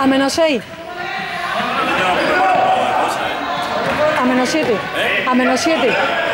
A menos 6. A menos 7. A menos 7.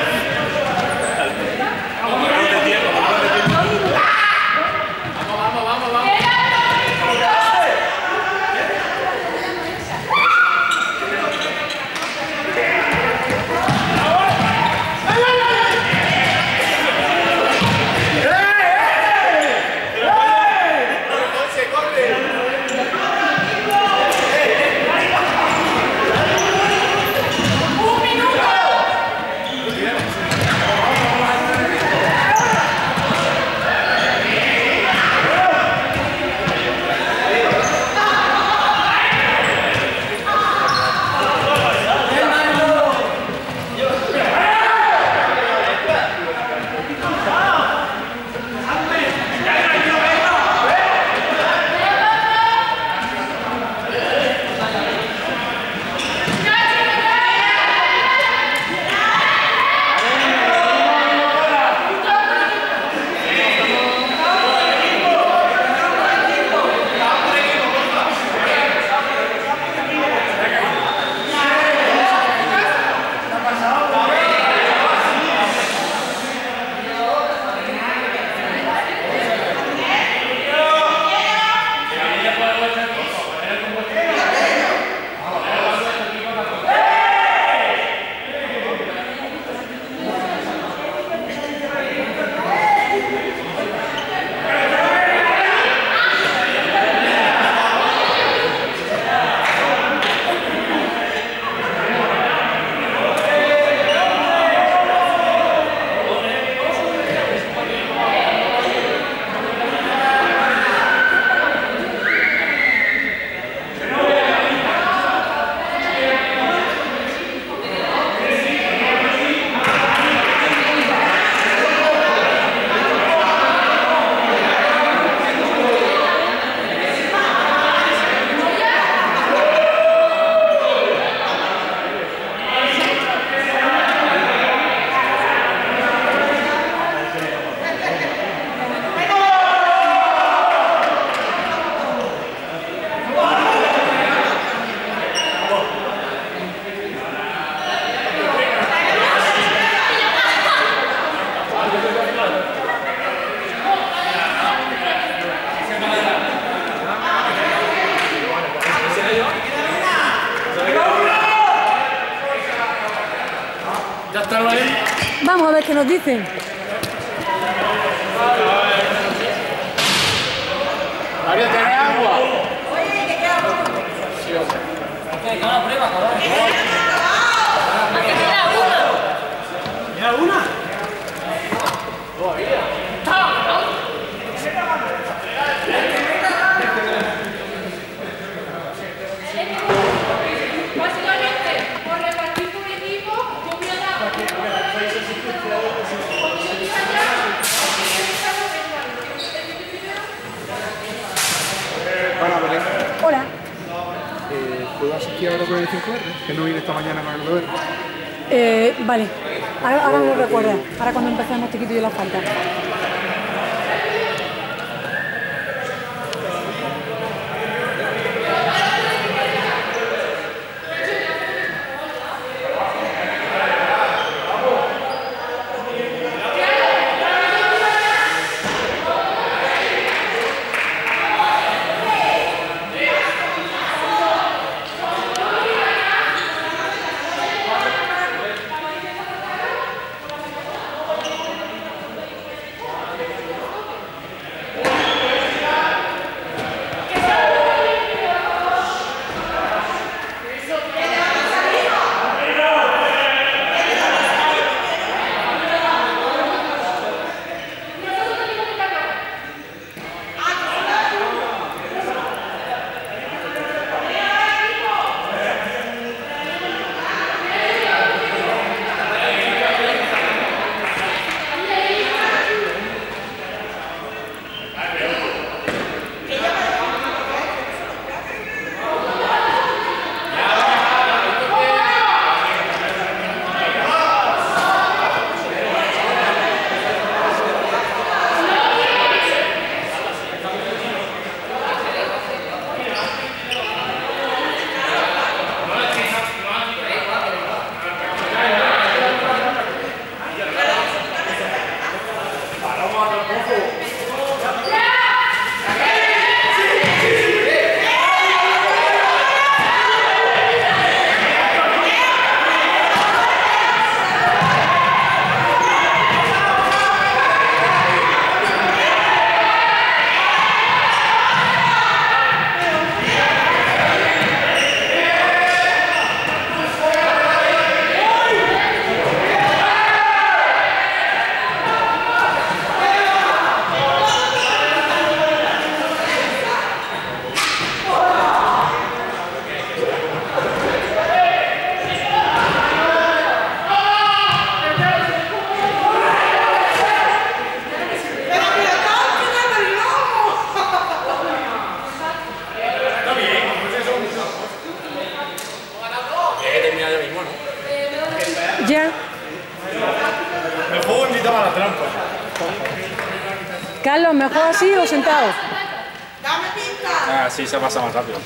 Vamos a ver qué nos dicen. Mario, ¿tienes agua? Oye, que queda poco. Sí, hombre. ¿Qué la prueba, cabrón? ¿A que queda una? ¿Queda una? Todavía. Básicamente, por repartir por equipo, yo voy a dar. Hola, Belén. Hola. ¿Puedo asistir ahora con el 5R? Que no vine esta mañana con el 2R. Vale. Ahora me lo recuerdas. Ahora cuando empezamos te quito yo la falta. Carlos, ¿mejor así o sentado? Dame pinta. Ah, sí, se pasa más rápido.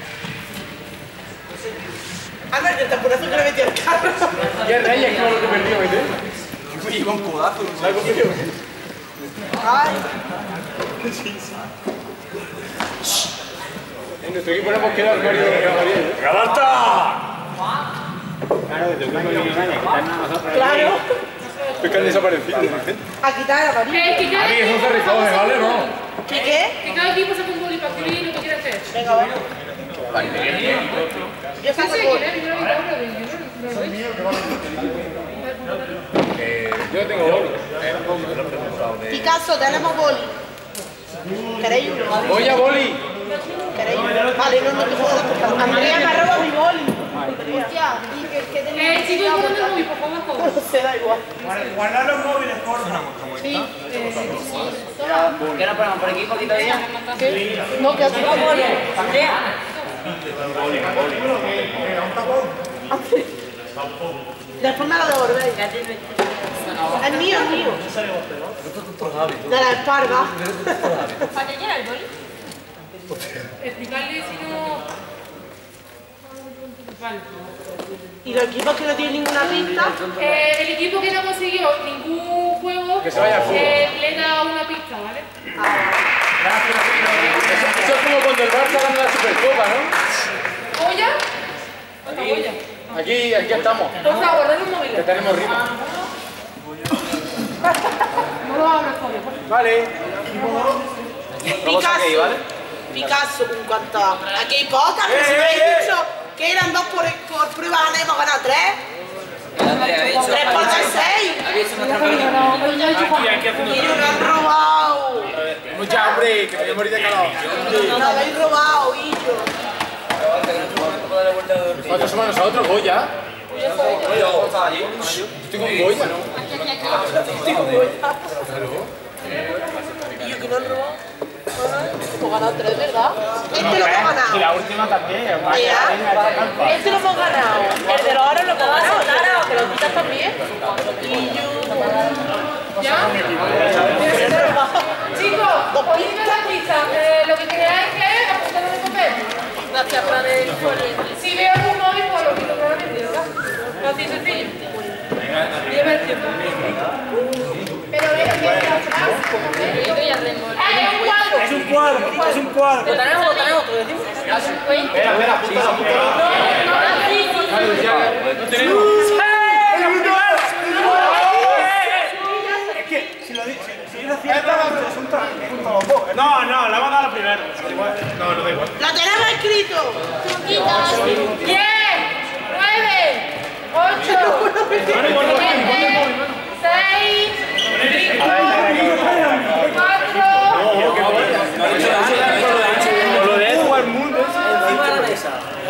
Albert, el taponazo que le metió al carro. ¿Qué reyes que lo que perdió, vete? Me iba un codazo. ¿Sabes cómo perdió? Ay. En nuestro equipo no hemos quedado el marido de Gabriel. ¡Levanta! Claro, desde que no hay nadie, quitarnos a nosotros. Claro. Es que han desaparecido. A quitar a María. A mí eso se recoge, ¿vale? ¿No? ¿Qué? Que cada equipo saca un boli para escribir lo que quiere hacer. Venga, bueno. Yo Sí, saco sí, el gol. que yo no Yo tengo boli. Picasso, tenemos boli. ¿Queréis uno? Voy a boli. ¿Queréis uno? Vale, no te puedo dar porque Andrea me roba mi boli. Ya, y que tenemos chicos, ¿cómo te voy? Por favor, No se da igual. Guardar los móviles, porfa. ¿Qué nos ponemos por aquí poquito día? No, que así como boli. Andrea. Después me lo devolvéis. Es mío, es mío. De la esparga. ¿Para qué llena el boli? explicarle si no... Vale. Y los equipos que no tienen ninguna pista. El equipo que no consiguió ningún juego Que se vaya al fútbol. le da una pista, ¿vale? Eso es como cuando el Barça gana la Supercopa, ¿no? ¿Olla? ¿Otra olla? Aquí estamos. Por favor, dale un móvil. Que tenemos ritmo. No lo abras todavía, por favor. Vale. Picasso, en cuanto a... Aquí hay pocas, pero si me habéis dicho que eran 2 por prueba, hemos ganado 3. 3 por 6. Y nos han robado. Mucha hambre, que me voy a morir de calor. Nos habéis robado, Illo. ¿Cuántos somos nosotros? ¿Goya? Estoy con Goya, ¿no? ¿Y yo que no han robado? Hemos ganado 3, ¿verdad? Este lo hemos ganado. Y la última también. Este lo hemos ganado. El de los oro lo hemos ganado. Claro, que los quitas también. Y yo... ¿Ya? Chicos, ponedme la pista. Lo que queráis que es apuntarlo en el papel. Gracias, padre. Si veo algún móvil, pues lo quito claramente, ¿verdad? No es sencillo. Lleva el tiempo. Pero ve que es la frase. Yo que ya tengo. ¡Es un cuadro! Es un cuadro, es un cuadro. Lo tenemos, te lo decimos. Espera, apunta. Es que si lo dices cierto, es un trabajo. No, la vamos a dar primero. No, da igual. ¡Lo tenemos escrito! 10, 9, 8, 7, 6, 5, 4. Lo de Edward Mundo Encima de la mesa.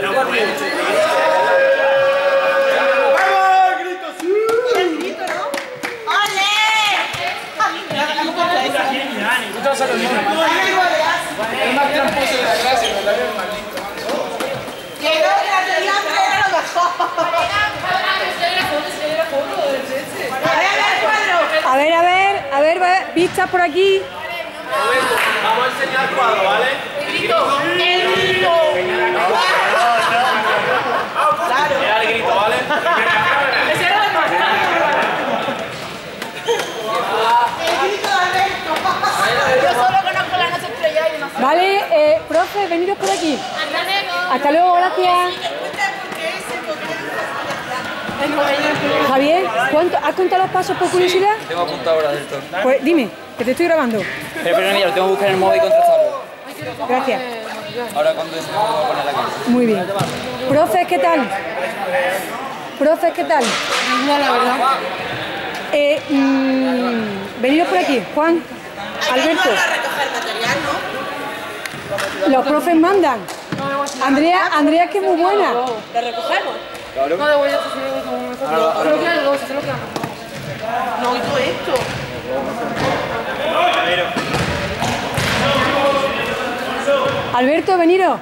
El grito, ¿no? ¡Ole! Que no, que la teoría era lo mejor. A ver, vistas por aquí. Vamos a enseñar el cuadro, ¿vale? El grito. Claro. Era el grito, ¿vale? Ese era el grito de Alberto. Yo solo conozco la noche estrellada y demás. Vale, profe, venidos por aquí. Hasta luego, gracias. Javier, ¿has contado los pasos por curiosidad? Tengo apuntado ahora del todo. Pues dime, que te estoy grabando. Pero mira, lo tengo que buscar en el móvil y contrastarlo. Gracias. Ahora cuando se me voy a poner aquí. Muy bien. Profes, ¿qué tal? Profes, ¿qué tal? No, la verdad. Venidos por aquí, Juan, Alberto. Hay que ayudar a recoger material, ¿no? Los profes mandan. Andrea, que es muy buena. ¿Le recogemos? No, de vuelta, se lo queda el 12, se lo queda. No oigo esto. Alberto, veniros.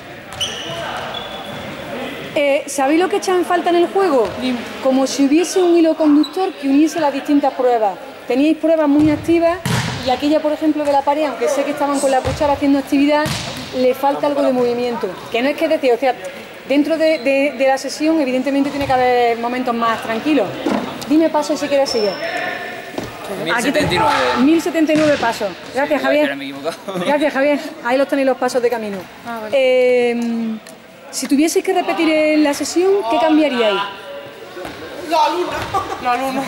¿Sabéis lo que echan en falta en el juego? Como si hubiese un hilo conductor que uniese las distintas pruebas. Teníais pruebas muy activas Y aquella, por ejemplo, de la pared, aunque sé que estaban con la cuchara haciendo actividad, le falta algo de movimiento. Que no es que decir, o sea, dentro de la sesión evidentemente tiene que haber momentos más tranquilos. Dime pasos si quieres seguir. 1079. 1079 pasos. Gracias, Javier. Pero me he equivocado. Gracias, Javier. Ahí los tenéis los pasos de camino. Vale. Si tuvieseis que repetir en la sesión, ¿qué cambiaríais? Los alumnos.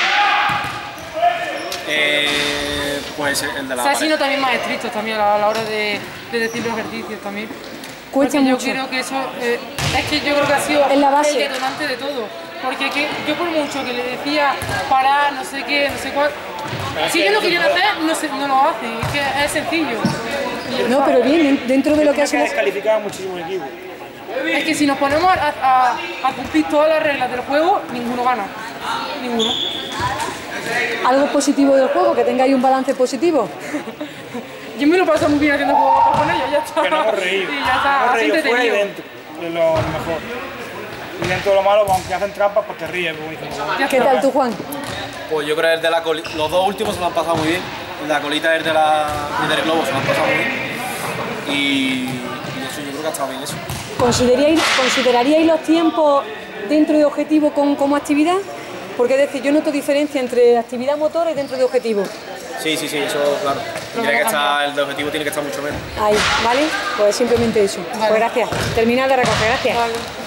Pues el de la Se ha pared. sido también más estrictos también a la hora de decir los ejercicios también. Cuesta Porque mucho. Yo creo que eso, es que yo creo que ha sido Es la base. el detonante de todo. Porque yo por mucho que le decía parar, no sé qué, no sé cuál, si ellos no quieren hacer, no lo hacen, es que es sencillo. No, pero bien, dentro de lo que Tiene que hacen... descalificar muchísimo equipo. Es que si nos ponemos a cumplir todas las reglas del juego, ninguno gana. Ninguno. Algo positivo del juego, que tengáis un balance positivo. Yo me lo paso muy bien haciendo juegos con ellos, ya está. Que no hemos reído. Y ya está, Hemos así reído fuera y entretenido. dentro. Es lo mejor. Y dentro de lo malo, aunque hacen trampas, pues te ríes. Como dicen. ¿Qué tal tú, Juan? Pues yo creo que el de la colita, los dos últimos se lo han pasado muy bien. El de la colita y el de del globo se lo han pasado muy bien. Y eso yo creo que ha estado bien eso. ¿Consideraríais los tiempos dentro de objetivo como actividad? Porque es decir, yo noto diferencia entre actividad motora y dentro de objetivo. Sí, eso claro. El de objetivo tiene que estar mucho menos. Ahí, ¿vale? Pues simplemente eso. Pues gracias. Terminad de recoger, gracias. Vale.